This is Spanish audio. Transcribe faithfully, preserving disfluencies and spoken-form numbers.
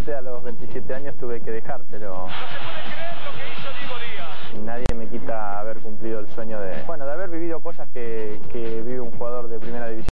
lamentablemente a los veintisiete años tuve que dejar, pero No se puede creer lo que hizo Diego Díaz. nadie me quita haber cumplido el sueño de, bueno,